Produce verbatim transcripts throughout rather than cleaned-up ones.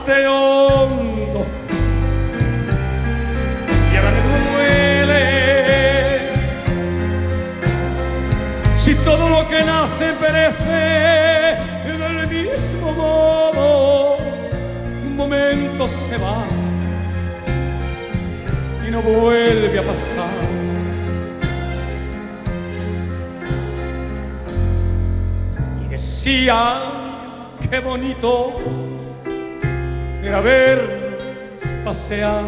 calaste hondo y ahora me duele. Si todo lo que nace perece del mismo modo, un momento se va y no vuelve a pasar. Y decía, qué bonito era vernos pasear,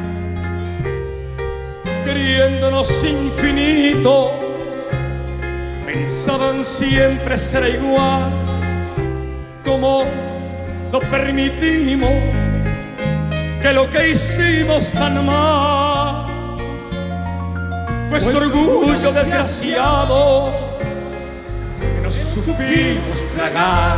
queriéndonos infinito. Pensaban siempre ser igual, como lo permitimos, que lo que hicimos tan mal fue este orgullo desgraciado que nos supimos tragar.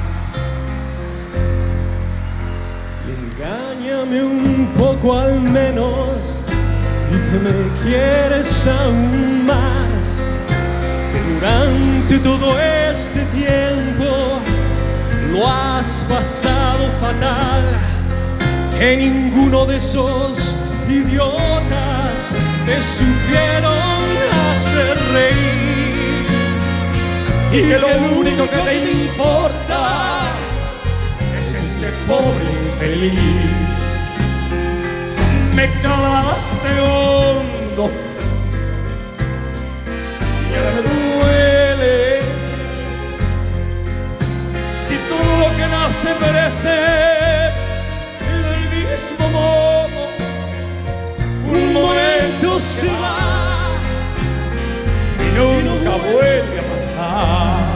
Engáñame un poco al menos y que me quieres aún más, que durante todo este tiempo lo has pasado fatal, que ninguno de esos idiotas te supieron hacer reír, y que lo único que te importa es este pobre infeliz. Me calaste hondo y ahora me duele. Si todo lo que nace perece del mismo modo, un momento se va y nunca vuelve a pasar.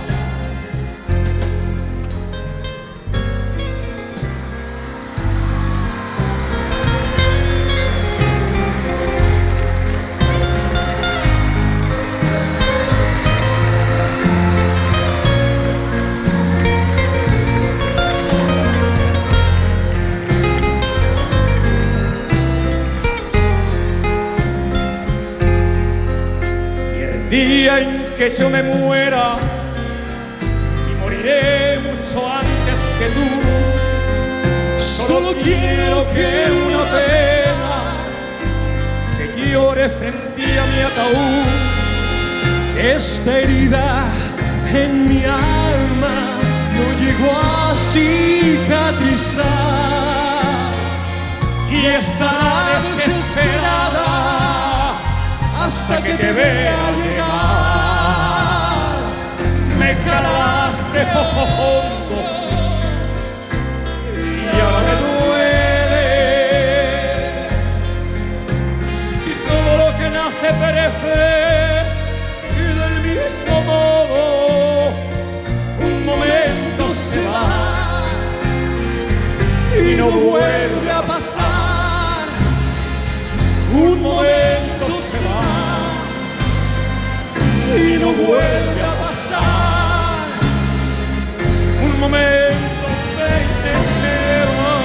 Día en que yo me muera, y moriré mucho antes que tú, solo quiero que una pena se llore frente a mi ataúd. esta herida en mi alma no llegó a cicatrizar y estará desesperada hasta que te vea llegar. Me calaste hondo y ahora me duele. Si todo lo que nace perece y del mismo modo, un momento se va y no vuelve a pasar. Un momento se va y no vuelve a pasar. Un momento se entera.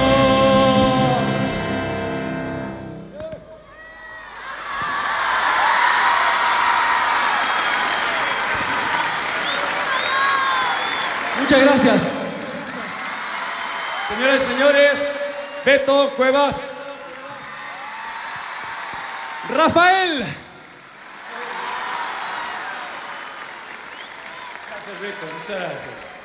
Muchas gracias. Señores, señores, Beto Cuevas. Rafael. Gracias, Beto, muchas gracias.